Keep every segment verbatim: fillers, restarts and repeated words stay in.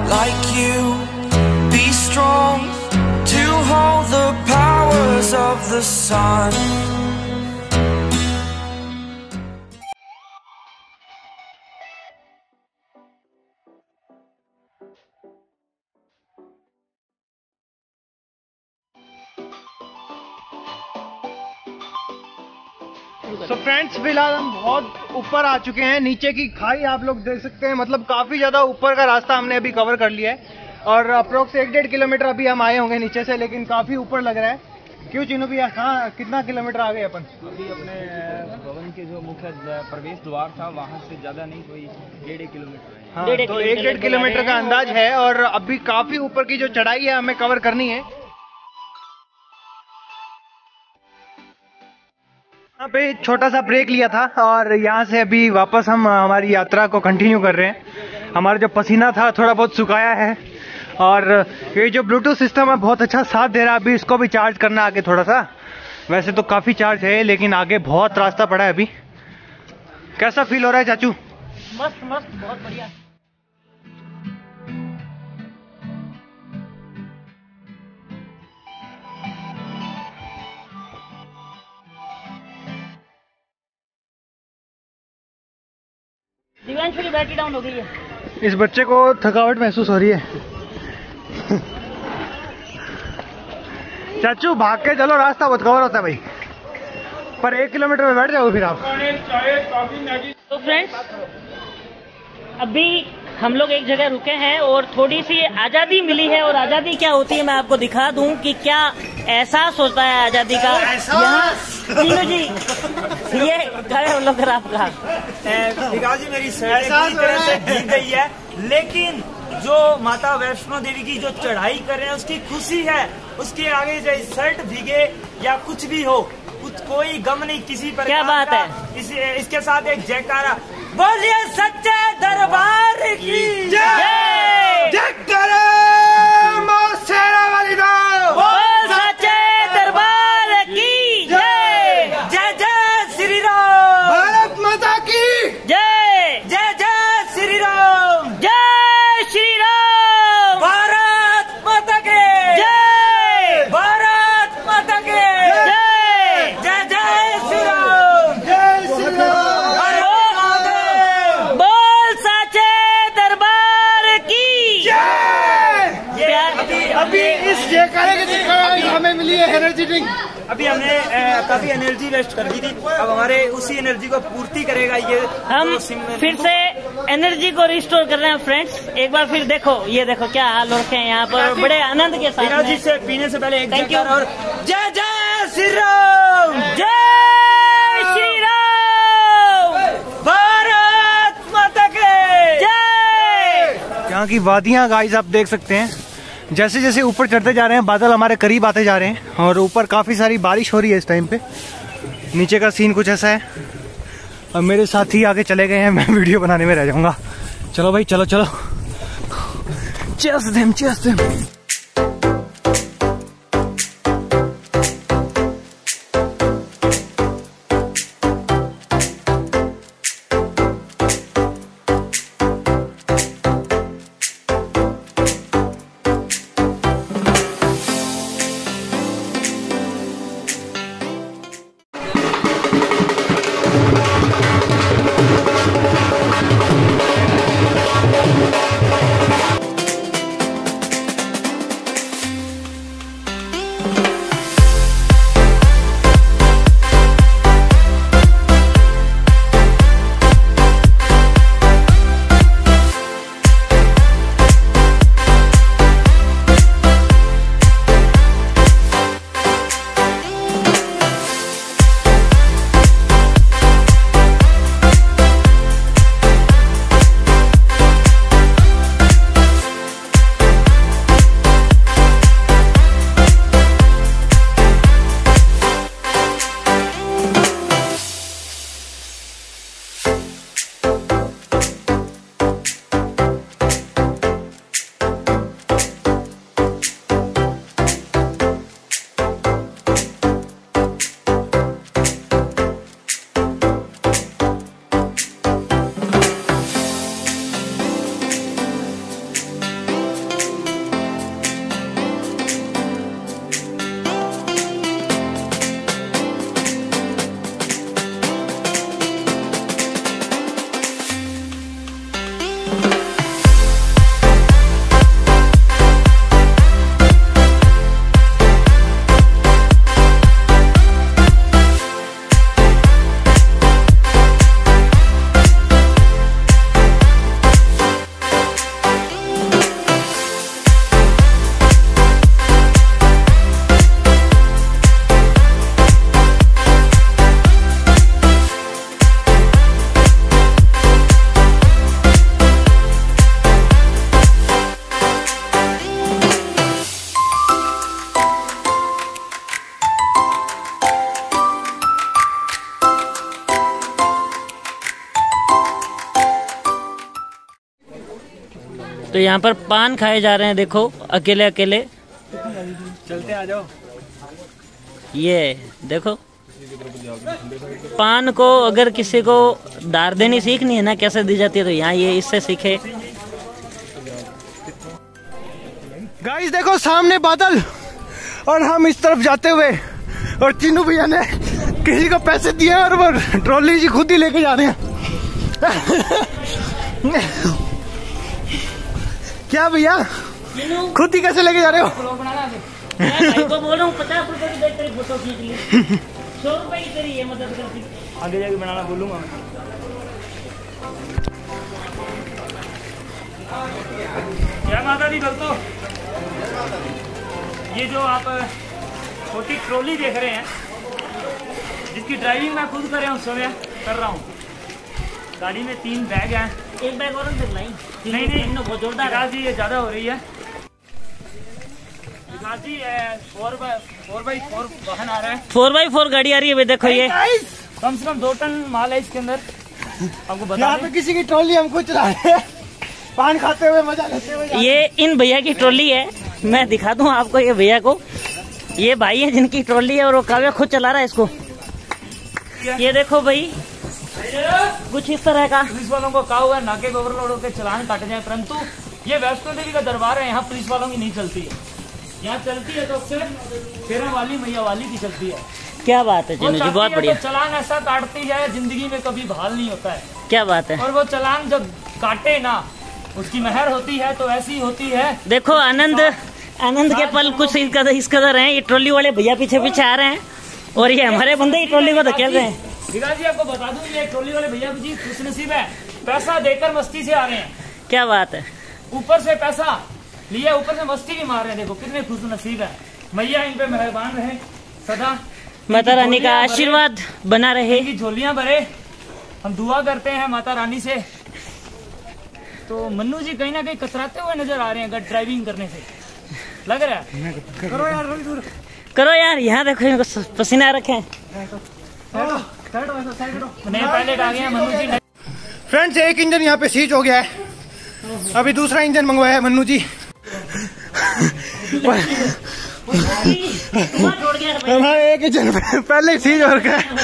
like you. Be strong to hold the powers of the sun. तो friends फिलहाल हम बहुत ऊपर आ चुके हैं। नीचे की खाई आप लोग देख सकते हैं, मतलब काफ़ी ज़्यादा ऊपर का रास्ता हमने अभी कवर कर लिया है और अप्रोक्स एक डेढ़ किलोमीटर अभी हम आए होंगे नीचे से, लेकिन काफ़ी ऊपर लग रहा है। क्यों चीनू भैया, हाँ कितना किलोमीटर आ गए अपन? अभी अपने भवन के जो मुख्य प्रवेश द्वार था वहाँ से ज़्यादा नहीं, कोई डेढ़ एक किलोमीटर है। हाँ, तो एक डेढ़ किलोमीटर का अंदाज है और अभी काफ़ी ऊपर की जो चढ़ाई है हमें कवर करनी है। यहाँ पे छोटा सा ब्रेक लिया था और यहाँ से अभी वापस हम हमारी यात्रा को कंटिन्यू कर रहे हैं। हमारा जो पसीना था थोड़ा बहुत सुखाया है और ये जो ब्लूटूथ सिस्टम है बहुत अच्छा साथ दे रहा है। अभी इसको भी चार्ज करना आगे थोड़ा सा, वैसे तो काफ़ी चार्ज है लेकिन आगे बहुत रास्ता पड़ा है अभी। कैसा फील हो रहा है चाचू? मस्त मस्त, बहुत बढ़िया। दिव्यांश की बैटरी डाउन हो गई है। इस बच्चे को थकावट महसूस हो रही है। चाचू भाग के चलो, रास्ता बहुत कवर होता है भाई, पर एक किलोमीटर में बैठ जाओगे फिर आप। तो फ्रेंड्स अभी हम लोग एक जगह रुके हैं और थोड़ी सी आज़ादी मिली है। और आज़ादी क्या होती है मैं आपको दिखा दूं कि क्या एहसास होता है आज़ादी का। यहाँ तीनों जी ये खड़े हम लोग आपका जी मेरी शर्ट पूरी तरह से भीग गई है, लेकिन जो माता वैष्णो देवी की जो चढ़ाई कर रहे हैं उसकी खुशी है। उसके आगे चाहे शर्ट भीगे या कुछ भी हो, कुछ कोई गम नहीं किसी पर। क्या बात है। इस, इसके साथ एक जयकारा, बोलिए सच्चे दरबार की जय। जयकारा मां शेरा वाली दो, बोल सच्चे दरबार की जय। जय जय श्री राम, भारत माता की जय। जय जय श्री राम, जय श्री राम, भारत माता के जय। भारत माता के जय। जय जय श्री राम, जय श्री राम, हरे महादेव, बोल सच्चे दरबार की जय। जय। अभी अभी इस जयकारे के चक्कर में हमें मिली है एनर्जी ड्रिंक। अभी हमने अ, काफी एनर्जी वेस्ट कर दी थी, अब हमारे उसी एनर्जी को पूर्ति करेगा ये। हम फिर से एनर्जी को रिस्टोर कर रहे हैं फ्रेंड्स। एक बार फिर देखो, ये देखो क्या हाल हो रखे हैं यहाँ पर, बड़े आनंद के साथ। एनर्जी से पीने से पहले एक Thank you. जयकार और जय जय श्री राम, जय श्री राम, भारत माता के जय। यहाँ की वादियाँ गाइस आप देख सकते हैं, जैसे जैसे ऊपर चढ़ते जा रहे हैं बादल हमारे करीब आते जा रहे हैं और ऊपर काफ़ी सारी बारिश हो रही है इस टाइम पे। नीचे का सीन कुछ ऐसा है और मेरे साथी आगे चले गए हैं, मैं वीडियो बनाने में रह जाऊंगा। चलो भाई चलो चलो, चेयर्स देम चेयर्स देम। यहाँ पर पान खाए जा रहे हैं, देखो अकेले अकेले। चलते आ जाओ। ये देखो, पान को अगर किसी को दार देनी सीखनी है ना, कैसे दी जाती है, तो यहाँ ये इससे सीखे। गाइस देखो सामने बादल और हम इस तरफ जाते हुए, और चीनू भैया ने किसी को पैसे दिए और वो ट्रॉली जी खुद ही लेके जा रहे हैं। क्या भैया, खुद ही कैसे लेके जा रहे हो? मैं भाई को बोल रहा हूँ पचास रुपए की देख तेरी फोटो खींच ली, सौ रुपए की तेरी ये मदद करती। आगे जाके बनाना बोलूंगा। जय माता दी भक्तों, ये जो आप छोटी ट्रॉली देख रहे हैं, जिसकी ड्राइविंग मैं खुद कर रहा हूँ, समय कर रहा हूँ। गाड़ी में तीन बैग हैं। एक बैग और अंदर लाई। नहीं नहीं, बहुत जोरदार विकास जी ये ज्यादा हो रही है। Vikas ji four by four by four वाहन आ रहा है, फोर बाई फोर गाड़ी आ रही है भाई, देखो ये कम से कम दो टन माल है इसके अंदर। आपको बता यहाँ पे किसी की ट्रॉली हम खुद चला रहे हैं, पान खाते हुए, मजा लेते हुए। ये इन भैया की ट्रॉली है, मैं दिखा दूं आपको ये भैया को। ये भाई है जिनकी ट्रॉली है और वो काव्या खुद चला रहा है इसको। ये देखो भाई, कुछ इस तरह का। पुलिस वालों को कहा हुआ है नाके ओवरलोड होकर चलान काटे जाए, परंतु ये वैष्णो देवी का दरबार है, यहाँ पुलिस वालों की नहीं चलती है। यहाँ चलती है तो अक्सर फेरा वाली मैया वाली की चलती है। क्या बात है चीनू जी, बहुत बढ़िया। तो चलान ऐसा काटती है, जिंदगी में कभी बहाल नहीं होता है। क्या बात है। और वो चलान जब काटे ना, उसकी मेहर होती है तो ऐसी होती है। देखो आनंद आनंद के पल कुछ इस कदर इस कदर हैं। ये ट्रॉली वाले भैया पीछे पीछे आ रहे हैं और ये हमारे बंदे ही ट्रॉली को धकेल रहे हैं। विकास जी आपको बता दूं, ये ट्रॉली वाले भैया जी खुश नसीब है, पैसा देकर मस्ती से आ रहे हैं। क्या बात है। ऊपर से पैसा लिया, ऊपर से मस्ती भी मार रहे हैं। देखो कितने खुश नसीब है। मैया इन पे मेहरबान रहे सदा, माता रानी का आशीर्वाद बना रहे, इनकी झोलियां भरे। हम दुआ करते हैं माता रानी से। तो मन्नू जी कहीं ना कहीं कतराते हुए नजर आ रहे हैं ड्राइविंग करने से, लग रहा है। करो यार, थोड़ी दूर करो यार। यहाँ देखो इनको पसीना रखे हैं। नए पायलट आ गए हैं मन्नू जी। फ्रेंड्स, एक इंजन यहाँ पे सीज हो गया है, अभी दूसरा इंजन मंगवाया है मन्नू जी। हमारा एक इंजन पहले ही सीज हो रखा है।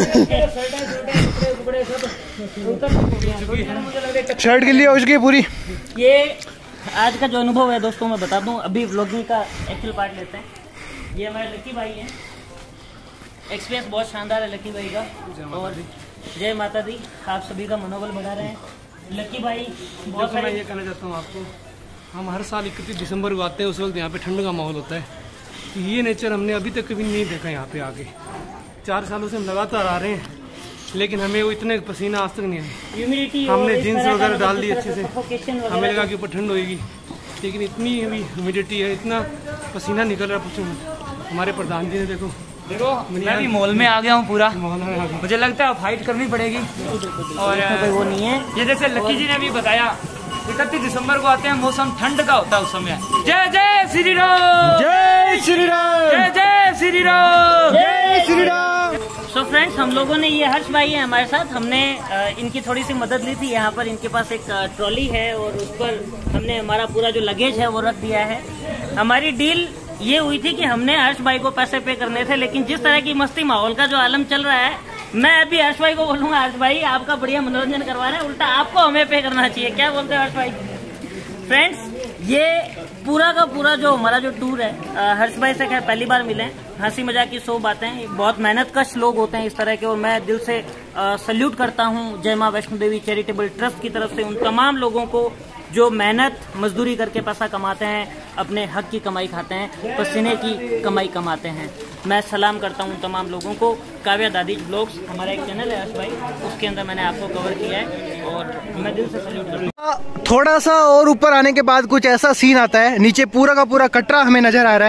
शर्ट गिल्ली हो चुकी है पूरी। ये आज का जो अनुभव है दोस्तों मैं बता दूं, अभी व्लॉगिंग का एक्चुअल पार्ट लेते हैं। ये हमारे लकी भाई हैं, एक्सपीरियंस बहुत शानदार है लकी भाई का। और जय माता दी, आप सभी का मनोबल बढ़ा रहे हैं लकी भाई। बहुत मैं ये कहना चाहता हूँ आपको, हम हर साल इकतीस दिसंबर को आते हैं, उस वक्त यहाँ पे ठंड का माहौल होता है। ये नेचर हमने अभी तक कभी नहीं देखा यहाँ पे आके। चार सालों से हम लगातार आ रहे हैं, लेकिन हमें वो इतने पसीना आज तक नहीं आया। ह्यूमिडिटी हमने जीन्स वगैरह डाल दी अच्छे से, हमें लगा कि ऊपर ठंड होगी, लेकिन इतनी अभी ह्यूमिडिटी है, इतना पसीना निकल रहा है, पूछो। हमारे प्रधान जी ने देखो देखो मैं भी मॉल में आ गया हूँ पूरा, माहौल में आ गया। मुझे लगता है फाइट करनी पड़ेगी। और वो नहीं है, ये जैसे लकी जी ने भी बताया, इकतीस दिसंबर को आते हैं, मौसम ठंड का होता है उस समय। जय जय श्री राम, जय श्री राम, जय जय श्री राम, जय श्री राम। सो फ्रेंड्स, हम लोगों ने, ये हर्ष भाई है हमारे साथ, हमने आ, इनकी थोड़ी सी मदद ली थी। यहाँ पर इनके पास एक ट्रॉली है और उस पर हमने हमारा पूरा जो लगेज है वो रख दिया है। हमारी डील ये हुई थी कि हमने हर्ष भाई को पैसे पे करने थे, लेकिन जिस तरह की मस्ती माहौल का जो आलम चल रहा है, मैं अभी हर्ष भाई को बोलूंगा, हर्ष भाई आपका बढ़िया मनोरंजन करवा रहे हैं, उल्टा आपको हमें पे करना चाहिए। क्या बोलते हैं हर्ष भाई? फ्रेंड्स, ये पूरा का पूरा जो हमारा जो टूर है, हर्ष भाई से खैर पहली बार मिले, हंसी मजाक की सौ बातें, बहुत मेहनत कश लोग होते हैं इस तरह के, और मैं दिल से सल्यूट करता हूँ जय माँ वैष्णो देवी चैरिटेबल ट्रस्ट की तरफ से उन तमाम लोगों को जो मेहनत मजदूरी करके पैसा कमाते हैं, अपने हक की कमाई खाते हैं, पसीने की कमाई कमाते हैं। मैं सलाम करता हूँ तमाम लोगों को। काव्या दादी ब्लॉग्स हमारा एक चैनल है हर्ष भाई, उसके अंदर मैंने आपको कवर किया है और मैं दिल से सल्यूट करता हूँ। थोड़ा सा और ऊपर आने के बाद कुछ ऐसा सीन आता है, नीचे पूरा का पूरा कटरा हमें नजर आ रहा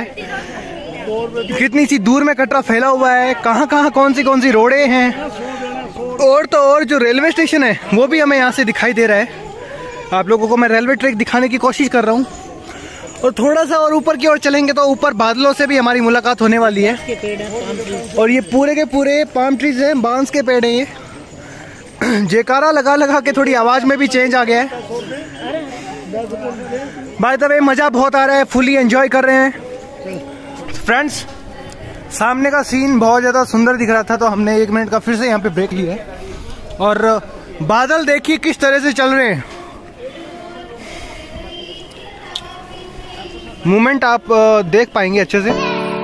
है। कितनी सी दूर में कटरा फैला हुआ है, कहाँ कहाँ कौन सी कौन सी रोडें हैं, और तो और जो रेलवे स्टेशन है वो भी हमें यहाँ से दिखाई दे रहा है। आप लोगों को मैं रेलवे ट्रैक दिखाने की कोशिश कर रहा हूँ। और थोड़ा सा और ऊपर की ओर चलेंगे तो ऊपर बादलों से भी हमारी मुलाकात होने वाली है। और ये पूरे के पूरे पाम ट्रीज हैं, बांस के पेड़ हैं ये। जयकारा लगा लगा के थोड़ी आवाज में भी चेंज आ गया है। बाय द वे मजा बहुत आ रहा है, फुली एंजॉय कर रहे हैं फ्रेंड्स। सामने का सीन बहुत ज्यादा सुंदर दिख रहा था तो हमने एक मिनट का फिर से यहाँ पे ब्रेक लिया है। और बादल देखिए किस तरह से चल रहे हैं, मूवमेंट आप देख पाएंगे अच्छे से।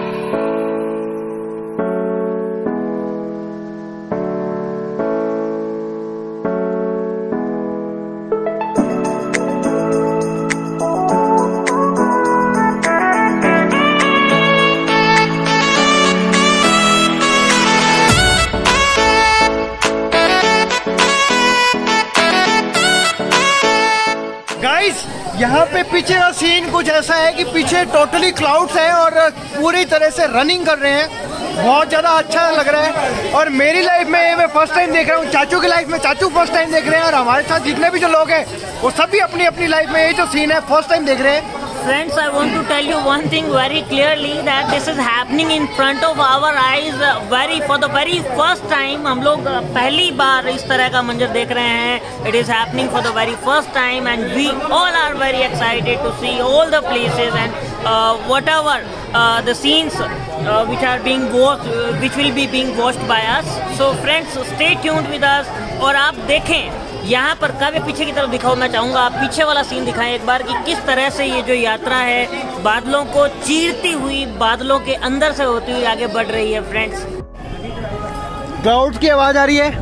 गाइस यहाँ पे पीछे का सीन कुछ ऐसा है कि पीछे टोटली क्लाउड्स हैं और पूरी तरह से रनिंग कर रहे हैं, बहुत ज़्यादा अच्छा लग रहा है। और मेरी लाइफ में मैं फर्स्ट टाइम देख रहा हूँ, चाचू की लाइफ में चाचू फर्स्ट टाइम देख रहे हैं, और हमारे साथ जितने भी जो लोग हैं वो सभी अपनी अपनी लाइफ में ये जो सीन है फर्स्ट टाइम देख रहे हैं। Friends, I want to tell you one thing very clearly that this is happening in front of our eyes. Very for the very first time, हम लोग पहली बार इस तरह का मंजर देख रहे हैं. It is happening for the very first time, and we all are very excited to see all the places and uh, whatever uh, the scenes uh, which are being watched, uh, which will be being watched by us. So friends, stay tuned with us. और आप देखें यहाँ पर काव्य पीछे की तरफ दिखाओ, मैं चाहूँगा आप पीछे वाला सीन दिखाएं एक बार कि किस तरह से ये जो यात्रा है बादलों को चीरती हुई, बादलों के अंदर से होती हुई आगे बढ़ रही है। फ्रेंड्स, क्लाउड की आवाज आ रही है।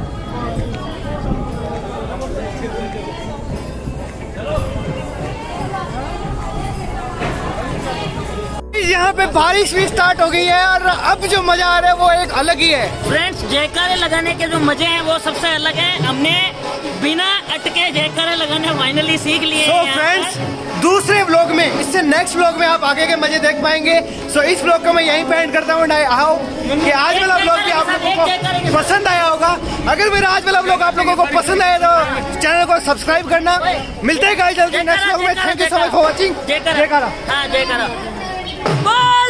यहाँ पे बारिश भी स्टार्ट हो गई है और अब जो मजा आ रहा है वो एक अलग ही है। फ्रेंड्स, जयकारे लगाने के जो मजे हैं वो सबसे अलग है। हमने बिना अटके जयकारे लगाने फाइनली सीख लिए। so फ्रेंड्स, दूसरे व्लॉग में, इससे नेक्स्ट व्लॉग में आप आगे के मजे देख पाएंगे। सो so, इस व्लॉग को मैं यहीं पे एंड करता हूँ। आई होप कि आज वाला व्लॉग भी आप लोगों को पसंद आया होगा। अगर मेरा आज वाला व्लॉग आप लोगों को पसंद आया तो चैनल को सब्सक्राइब करना। मिलते हैं गाइस जल्दी नेक्स्ट व्लॉग में। Thank you so much for watching. जयकारा। हाँ, जयकारा।